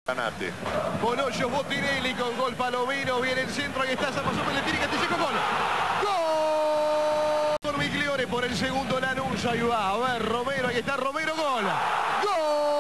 Ganate. Bolollo Botinelli con gol Palomino. Viene el centro, ahí está, pasó Pelletini, Castillejo, gol. ¡Gol! Por Migliore, por el segundo Lanús, ahí va. A ver, Romero, ahí está Romero, gol. ¡Gol!